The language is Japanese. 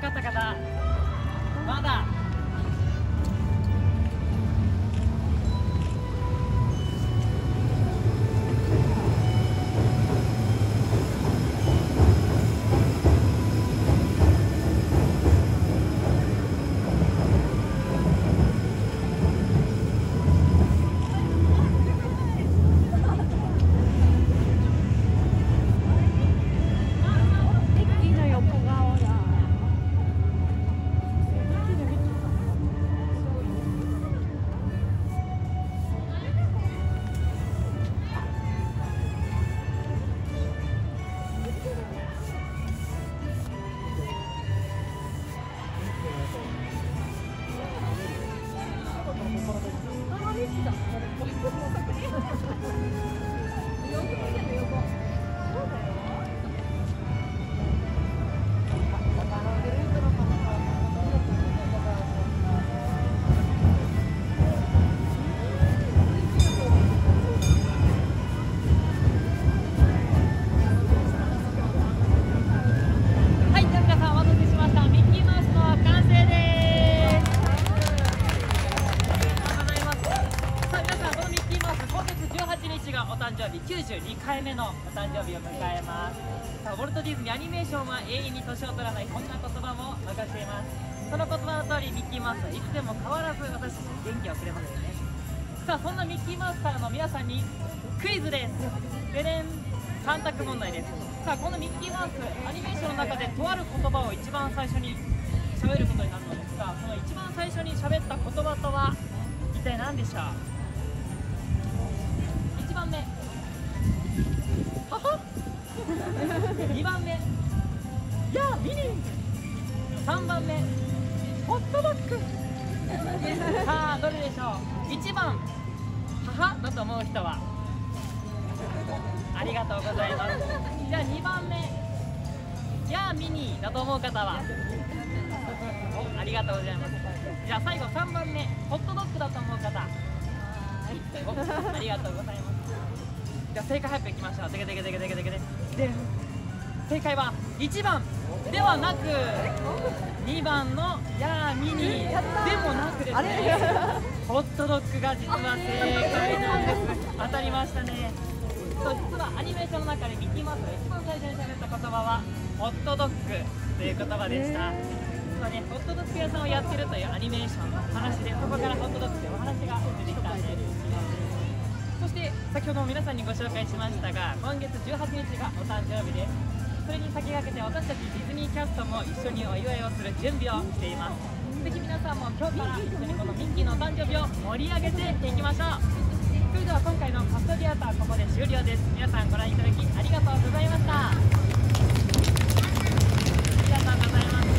かった方、まだ92回目のお誕生日を迎えます。さあ、ウォルト・ディズニーアニメーションは永遠に年を取らない、こんな言葉も残しています。その言葉の通り、ミッキーマウスはいつでも変わらず私たちに元気をくれますよね。さあ、そんなミッキーマウスからの皆さんにクイズです。でねん、3択問題です。さあ、このミッキーマウスアニメーションの中でとある言葉を一番最初に喋ることになるのですが、その一番最初に喋った言葉とは一体何でしょう。1番目はは2番目、やあミニー、3番目、ホットドッグ。さあ、どれでしょう。1番、ははだと思う人はありがとうございます。じゃあ2番目、やあミニーだと思う方はおありがとうございます。じゃあ最後3番目、ホットドッグだと思う方おありがとうございます。じゃあ正解発表いきましょう。でけでけでけでけでけででん。正解は1番ではなく2番のやーミニでもなくですね、ホットドッグが実は正解なんです。当たりましたね。そう、実はアニメーションの中でミッキーマウスが一番最初に喋った言葉はホットドッグという言葉でした。実はね、ホットドッグ屋さんをやってるというアニメーションの話で、そこからホットドッグというお話が出てきたんです。そして先ほども皆さんにご紹介しましたが、今月18日がお誕生日です。それに先駆けて私たちディズニーキャストも一緒にお祝いをする準備をしています。ぜひ皆さんも今日から一緒にこのミッキーのお誕生日を盛り上げていきましょう。それでは今回のカストディアターここで終了です。皆さんご覧いただきありがとうございました。ありがとうございます。